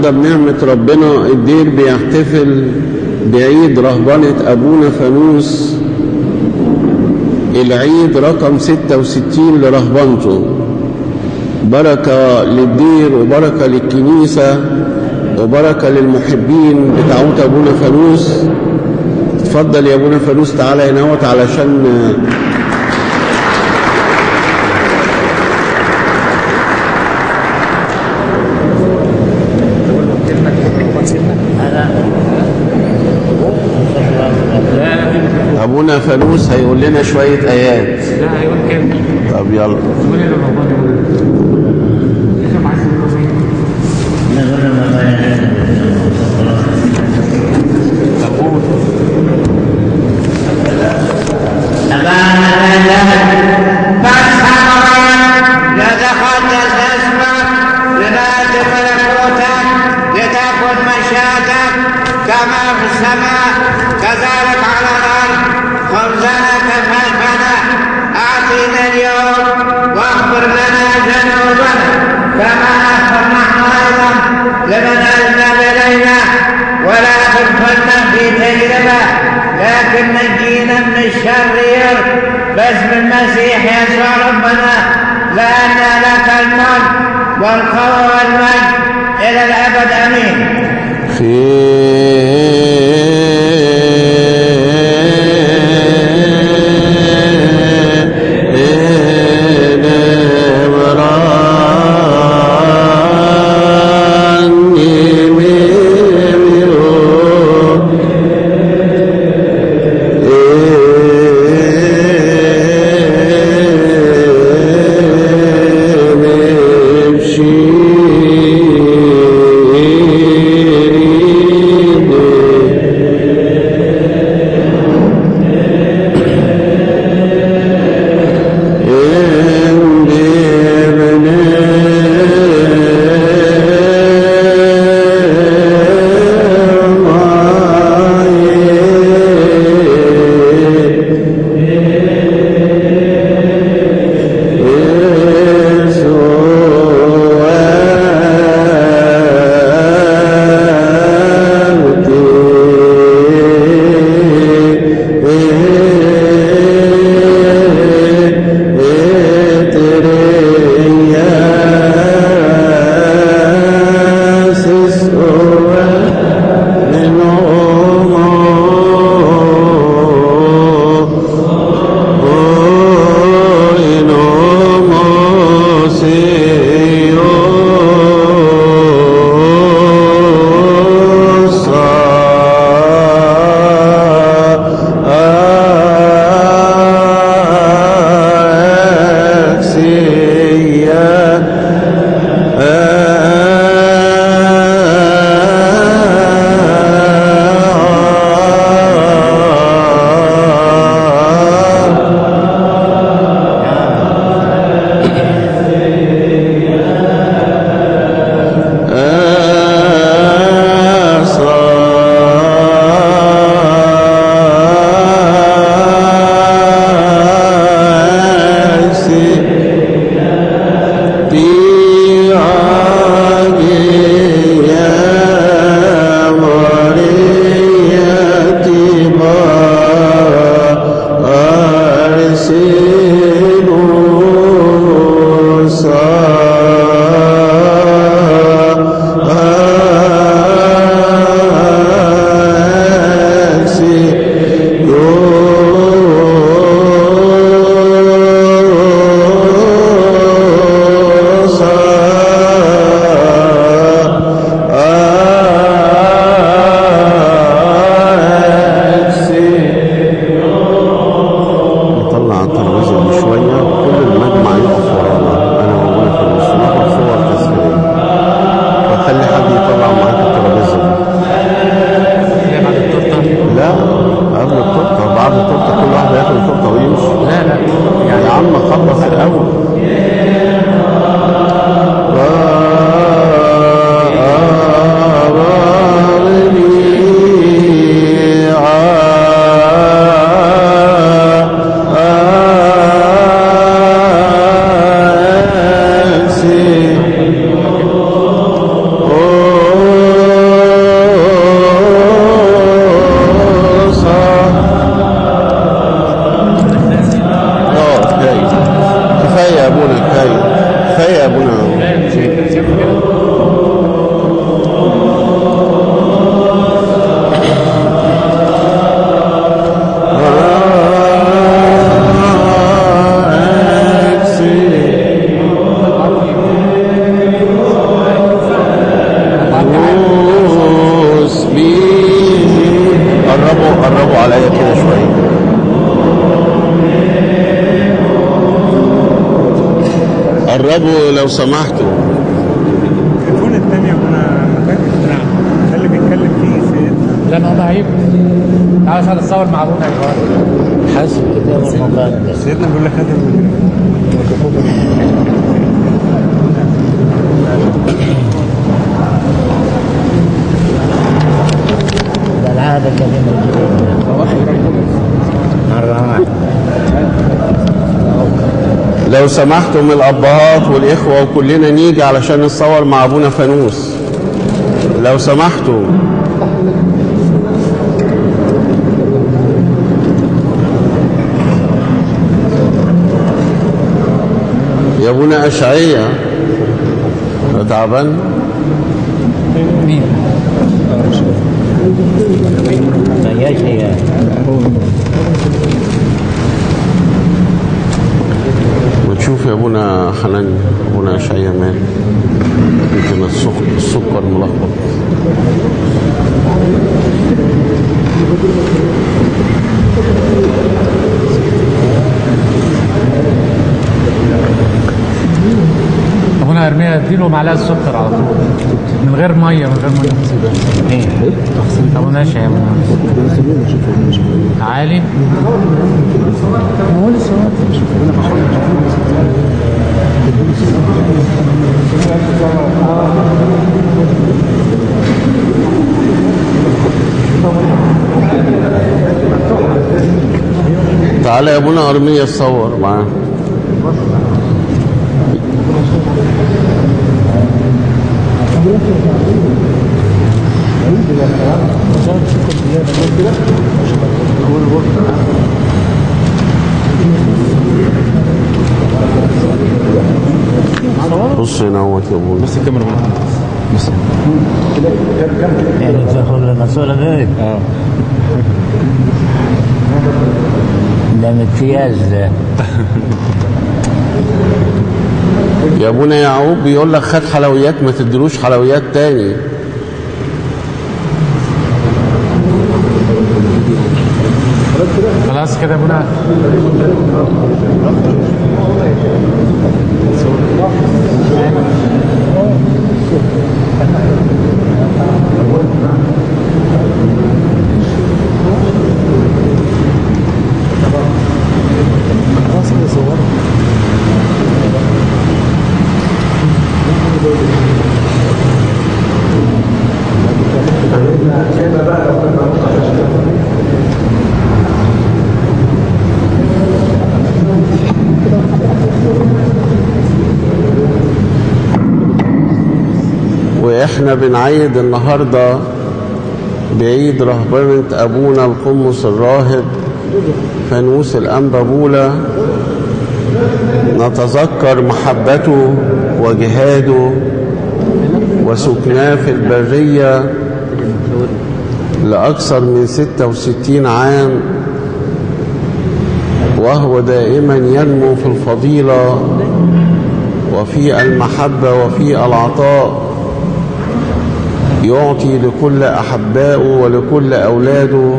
النهاردة بنعمة ربنا الدير بيحتفل بعيد رهبنة أبونا فانوس، العيد رقم 66 لرهبنته. بركة للدير وبركة للكنيسة وبركة للمحبين بتاعوت أبونا فانوس. اتفضل يا أبونا فانوس، تعالى هنا علشان أبونا فانوس هيقول لنا شوية آيات. لا هيقول كلمة. طب يلا. كما في السماء كذلك على الأرض. خبزنا كفافنا أعطينا اليوم، واغفر لنا ذنوبنا كما نغفر نحن أيضا لمن أذنب إلينا، ولا تدخلنا في تجربة لكن نجينا من الشرير باسم المسيح يسوع ربنا، لأن لك الملك والقوة والمجد إلى الأبد. آمين. قربوا لو سمحتوا. التليفون الثاني ابونا مكان. نعم. ده اللي بيتكلم فيه سيدنا. لا ما هو هيبقى. تعالى عشان اتصور مع ابونا يا جماعه. حسب كتاب المقدس. سيدنا بيقول لك هات الميكروفون. ده العادة القديمة مرة واحدة. لو سمحتوا من الأبهات والإخوة وكلنا نيجي علشان نتصور مع أبونا فانوس. لو سمحتوا. يا أبونا أشعية تعبان؟ مين؟ ما هياش هي. وتشوف يا ابونا حنان، ابونا اشعيا مال يمكن السكر ملخبط. ابونا ارميا اديله معلقه سكر على طول من غير ميه ايه ابونا ماشي يا ابونا عالي تعالى يا ابونا ارميا تصور معاه. بص هنا اهوت يا ابونا. بس الكاميرا بس يعني تاخذ لنا صورة غير. ده امتياز ده. يا ابونا يعقوب بيقول لك خد حلويات ما تدلوش حلويات تاني. خلاص كده يا ابونا. واحنا بنعيد النهارده بعيد رهبنة ابونا القمص الراهب فانوس الانبا بولا، نتذكر محبته وجهاده وسكناه في البرية لأكثر من 66 عام، وهو دائما ينمو في الفضيلة وفي المحبة وفي العطاء، يعطي لكل أحبائه ولكل أولاده،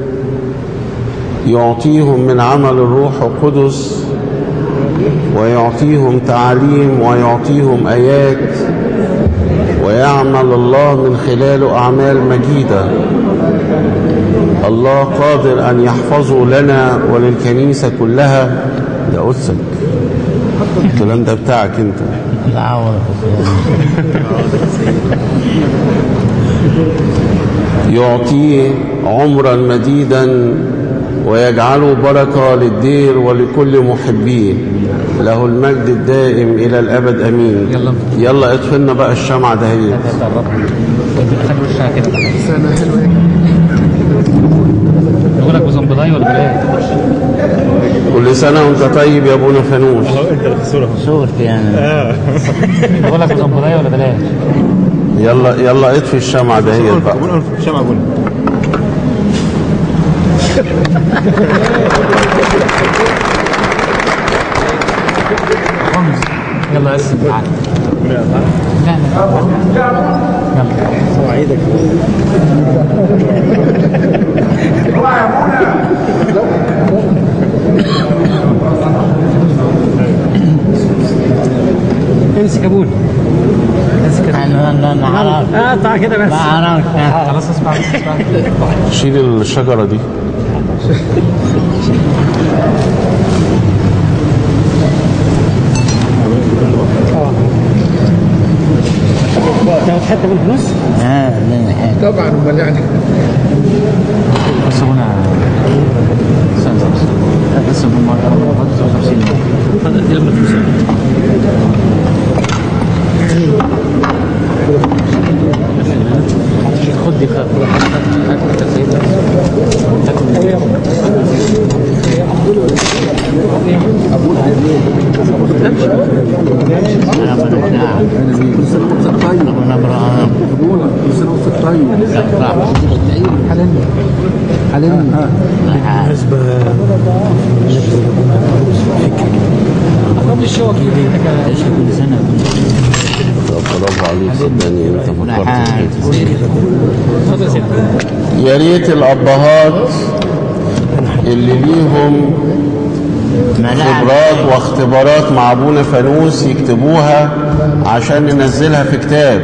يعطيهم من عمل الروح القدس ويعطيهم تعاليم ويعطيهم آيات، ويعمل الله من خلاله أعمال مجيدة. الله قادر أن يحفظه لنا وللكنيسة كلها. ده قدسك الكلام ده بتاعك انت. يعطيه عمرا مديدا ويجعله بركة للدير ولكل محبيه، له المجد الدائم إلى الأبد أمين. يلا اطفي لنا بقى الشمعة دهيت. خلي وشها كده. سنة حلوة. يقول لك بزنبلاي ولا بلاي؟ كل سنة وانت طيب يا ابونا فانوس. صورتي انا. يقول لك بزنبلاي ولا بلاي؟ يلا اطفي الشمعة دهيت بقى. الشمعة ابونا. يلا اسم تعالى. لا يلا صواعيدك. ابونا بس كده. انا عرفت. طلع كده بس. ما عرفت. خلاص اسمع. شيل الشجرة دي. تاخد حته من الفلوس؟ طبعا امال يعني. بس هنا بس بالمرة 50 هذا دي لما تمسك خد دي خد بالنسبه قبل الشوكي ايش كل سنه برافو عليك صدقني انت فكرت فكرت. يا ريت الابهات اللي ليهم خبرات واختبارات مع ابونا فانوس يكتبوها عشان ننزلها في كتاب.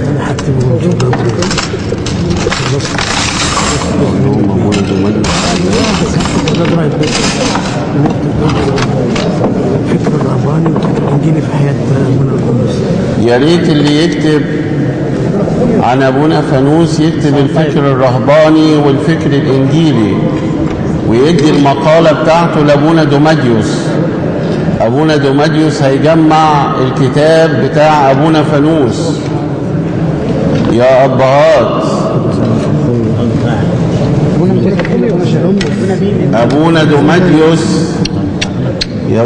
الفكر الرهباني والفكر الانجيلي في حياه ابونا القدس. يا ريت اللي يكتب عن ابونا فانوس يكتب الفكر الرهباني والفكر الانجيلي ويدي المقالة بتاعته لابونا دوماديوس. ابونا دوماديوس هيجمع الكتاب بتاع ابونا فانوس. يا ابهات ابونا دوماديوس يا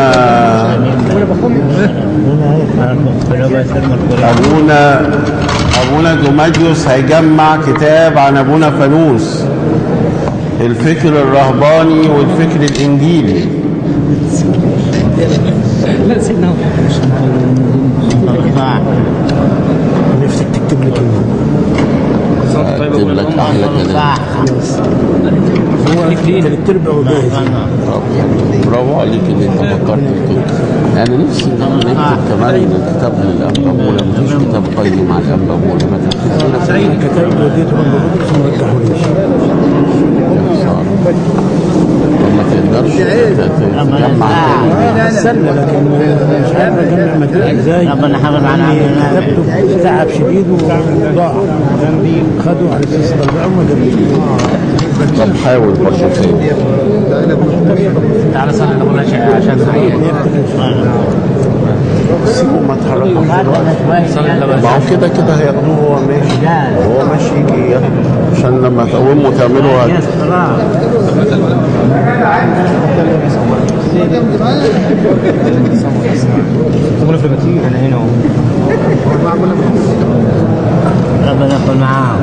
ابونا دوماديوس هيجمع كتاب عن ابونا فانوس الفكر الرهباني والفكر الانجيلي. لا سيبنا نفسك تكتب لك اكتب لك احلى كلام. هو ثلاث ارباع وجاهز. برافو عليك ان انت فكرت في كده. انا نفسي ان احنا نكتب كمان كتاب للانبابوله. مفيش كتاب قيم على الانبابوله. ما تكتب لنا الكتاب وديته للبابوس وما رجعهوليش. ما تقدرش تجمع استنى لكن مش عارف اجمع مجال ازاي. ربنا حافظ على كتبته تعب شديد وضاع. خدوا على اساس طلعوا ما جابوش. طب حاول برضه تاني. تعال صلي لابونا عشان نعيد. سيبه ما تحركوش. ما هو كده كده هياخدوه وهو ماشي. وهو ماشي يجي ياخده عشان لما تقوموا تعملوا هذا. ربنا يكون معاهم.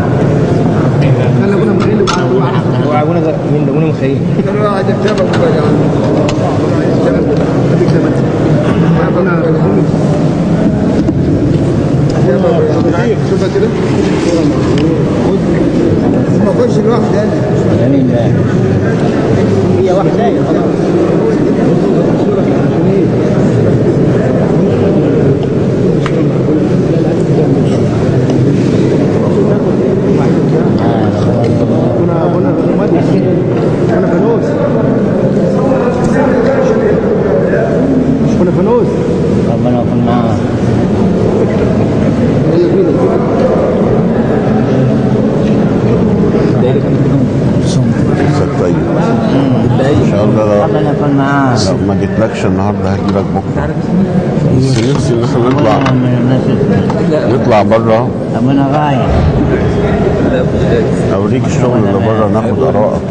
وابونا من ابونا مخيل. شوفها كده ما اخش لوحدي انا. هي واحده فانوس. ربنا يكون معاهم. طيب ان شاء الله ربنا يكون معاهم. لو ما جيتلكش النهارده هجيلك بكره. بس نفسي ان احنا نطلع بره. ربنا غاية. اوريك الشغل اللي بره ناخد ارائك.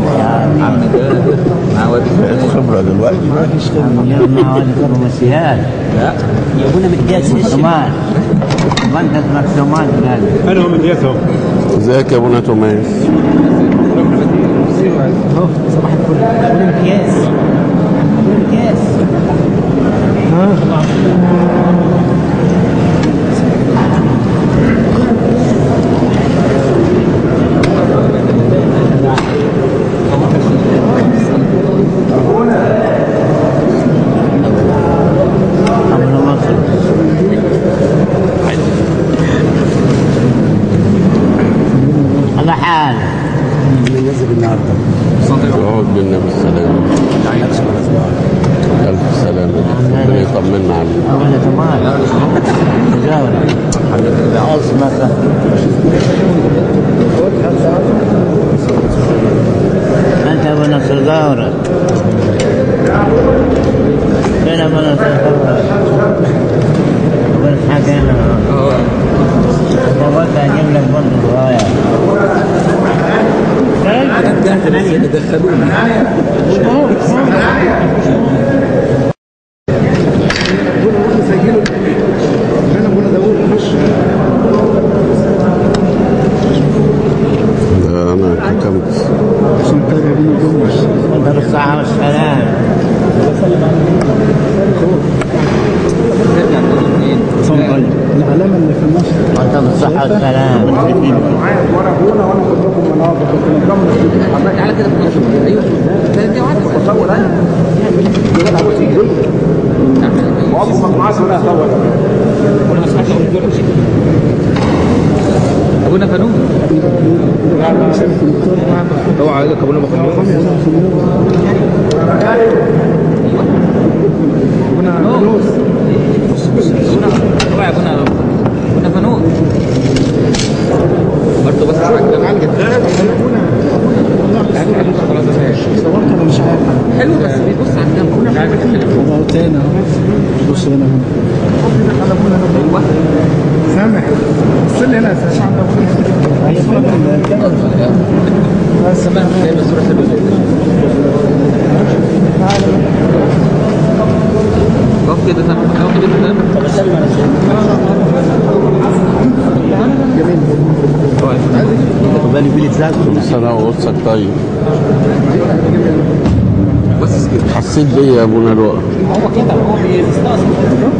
بقيت خبره دلوقتي. اليوم مع الفرماسيات. لا يبونا متجاز مكتومات. بنتك مكتومات قال. انا هو مديتهم. ازيك يا ابونا توماس؟ صباح الفل. يبونا مكياس. يبونا مكياس. طمنا عليك. أولا تمام تجاوز عاصمة أنت أبو نصر دورة فين أبو نصر دورة؟ أبو نصر هنا أنت قلت أجيب لك برضه صغير دخلوني أنا حكمت أنت بالصحة والسلام العلامة اللي في النص أنت بالصحة والسلام تعالى كده في النص ايوه ثلاثة واحدة تصور انا واقف مجموعة ولا اصور ولا اسمعش ابونا فنون اوعى عليك ابونا فنون ابونا فنون اوعى يا ابونا فنون برضه بس تعالى كده صورت انا مش عارف حلو بس بيبص على الجنب مش عارف اهو تاني اهو بص هنا ايوه سامح بص لي هنا اساسا سامح جايب الصوره حلوه زي كده اقف كده سامح اقف كده طب اسلم بالي بيلي تلاقي كل سنة وقصتك طيب. بس كده حسيت بيا يا ابونا لؤي. هو كده هو بيستقصد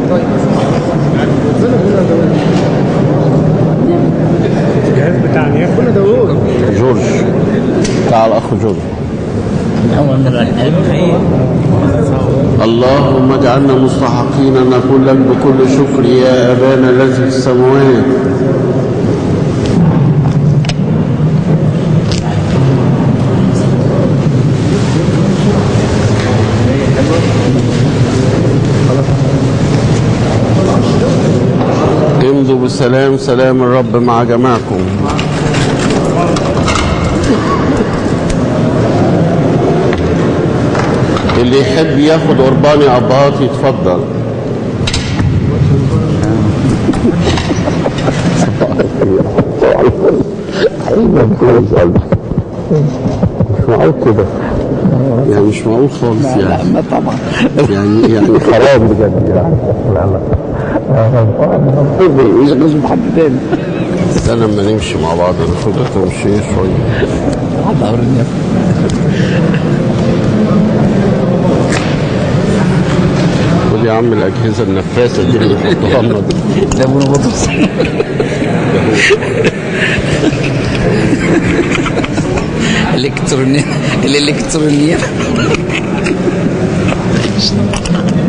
الجهاز بتاع نيافه جورج بتاع الأخ جورج. أول مرة الحلم خير اللهم اجعلنا مستحقين أن نقول لك بكل شكر يا أبانا الذي في السماوات. امضوا بسلام، سلام الرب مع جماعكم. اللي يحب ياخد قربان يا اباط يتفضل. مش معقول كده يعني، مش معقول خالص يعني. لا طبعا يعني حرام بجد يعني. مش غصب حد تاني استنى اما نمشي مع بعض ناخدها تمشي شويه. خد يا عم الاجهزه النفاثه دي اللي بيحطوها لنا دي. ده ابونا بطرس الالكترونيه